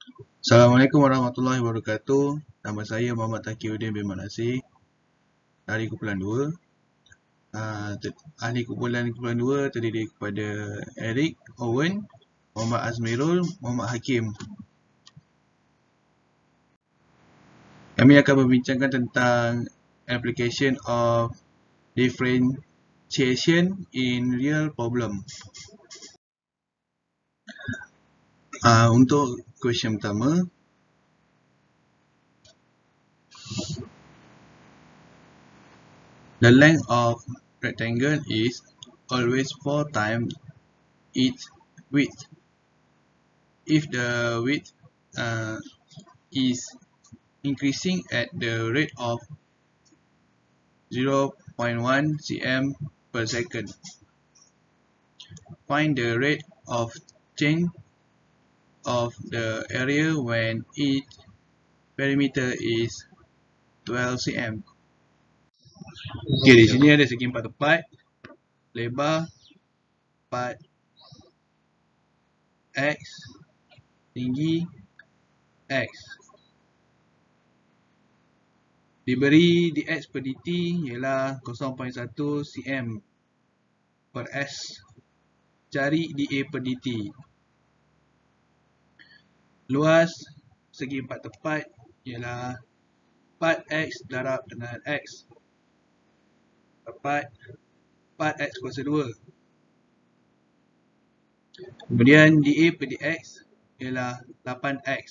Assalamualaikum warahmatullahi wabarakatuh. Nama saya Muhammad Taqiyuddin bin Manasir dari kumpulan 2. Ahli kumpulan 2 terdiri kepada Eric, Owen, Muhammad Azmirul, Muhammad Hakim. Kami akan membincangkan tentang application of differentiation in real problem. Untuk question pertama, the length of rectangle is always 4 times its width. If the width is increasing at the rate of 0.1 cm per second, find the rate of change of the area when its perimeter is 12 cm. Okey, di sini ada segi 4 tepat, lebar 4 x, tinggi x. Diberi dx per dt ialah 0.1 cm per s. Cari dA per dt. Luas segi 4 tepat ialah 4x darab dengan x. Dapat 4x kuasa 2. Kemudian dA per dx ialah 8x.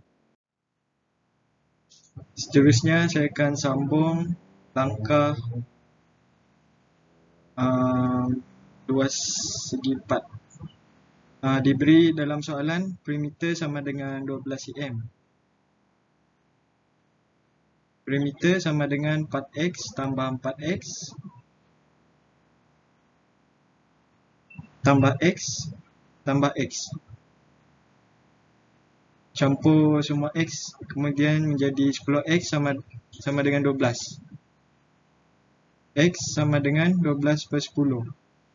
Seterusnya saya akan sambung langkah luas segi 4. Diberi dalam soalan perimeter sama dengan 12 cm. Perimeter sama dengan 4x tambah 4x tambah x tambah x. Campur semua x, kemudian menjadi 10x sama dengan 12. X sama dengan 12 per 10.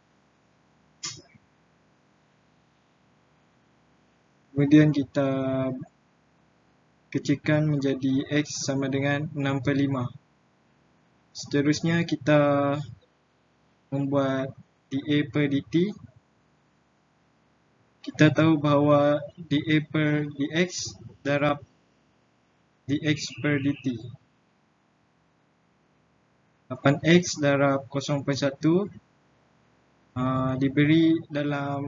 Kemudian kita kecilkan menjadi x sama dengan 6 per 5. Seterusnya kita membuat dA per dt. Kita tahu bahawa dA per dx darab dx per dt. 8x darab 0.1 diberi dalam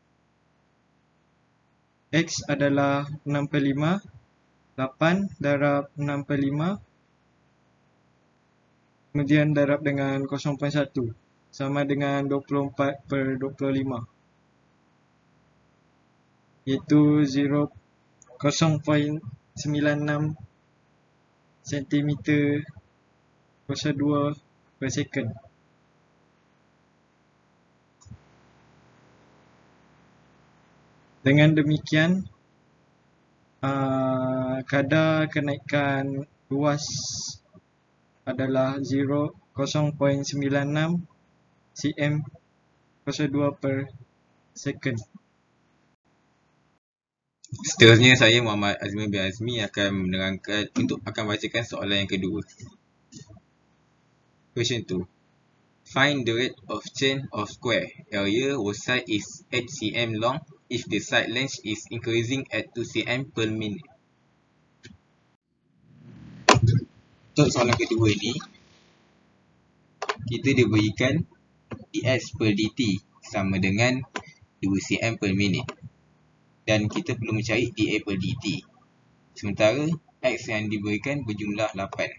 x adalah 6 per 5. 8 darab 6 per 5 kemudian darab dengan 0.1 sama dengan 24 per 25, iaitu 0.96 cm kuasa 2 per second. Dengan demikian, kadar kenaikan luas adalah 0.96 cm kuasa 2 per second. Seterusnya saya Muhammad Azmi bin Azmi akan bacakan soalan yang kedua. Question 2. Find the rate of change of square area whose side is 8 cm long if the side length is increasing at 2 cm per minute. Untuk soalan kedua ni, kita diberikan dx per dt sama dengan 2 cm per minit. Dan kita perlu mencari dA per dt. Sementara x yang diberikan berjumlah 8.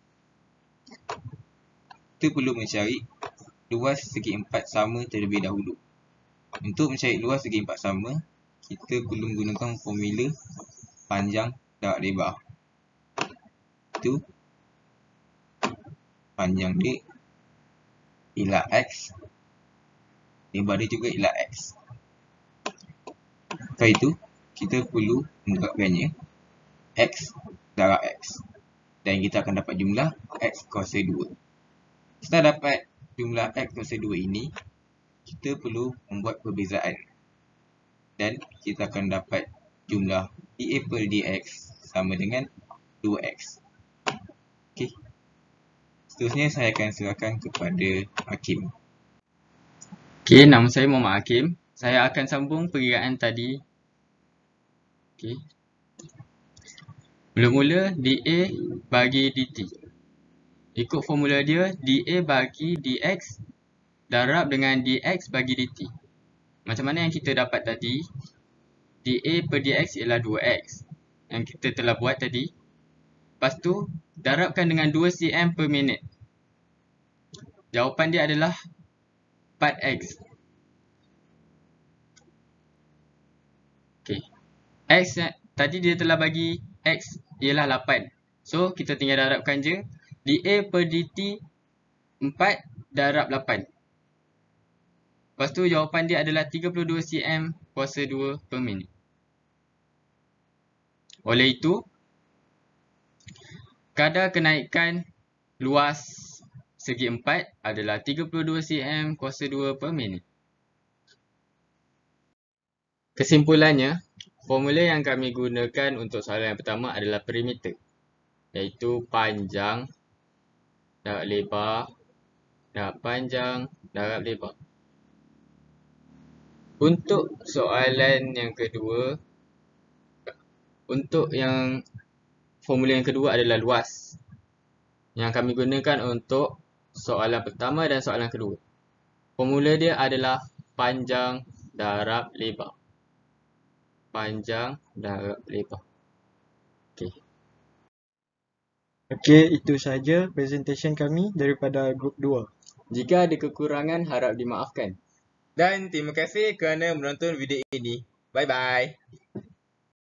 Kita perlu mencari luas segi 4 sama terlebih dahulu. Untuk mencari luas segi 4 sama, kita perlu menggunakan formula panjang darab lebar. Itu panjang dia ialah x, lebar dia juga ialah x. Lepas itu, kita perlu menetapkannya x darab x. Dan kita akan dapat jumlah x kuasa 2. Setelah dapat jumlah x kuasa 2 ini, kita perlu membuat perbezaan. Dan kita akan dapat jumlah dA per dx sama dengan 2x. Okey. Seterusnya saya akan serahkan kepada Hakim. Okey, nama saya Muhammad Hakim. Saya akan sambung perkiraan tadi. Okey. Mula-mula dA bagi dt. Ikut formula dia, dA bagi dx darab dengan dx bagi dt. Macam mana yang kita dapat tadi? dA per dx ialah 2x yang kita telah buat tadi. Lepas tu, darabkan dengan 2 cm per minit. Jawapan dia adalah 4x. Okay. X tadi dia telah bagi x ialah 8. So, kita tinggal darabkan je. dA per dt 4 darab 8. Lepas tu, jawapan dia adalah 32 cm kuasa 2 per minit. Oleh itu, kadar kenaikan luas segi 4 adalah 32 cm kuasa 2 per minit. Kesimpulannya, formula yang kami gunakan untuk soalan yang pertama adalah perimeter, iaitu panjang darab lebar darab panjang darab lebar. Untuk soalan yang kedua, untuk yang formula yang kedua adalah luas yang kami gunakan untuk soalan pertama dan soalan kedua. Formula dia adalah panjang darab lebar. Panjang darab lebar. Okey. Okey, itu sahaja presentation kami daripada grup 2. Jika ada kekurangan, harap dimaafkan. Dan terima kasih kerana menonton video ini. Bye bye.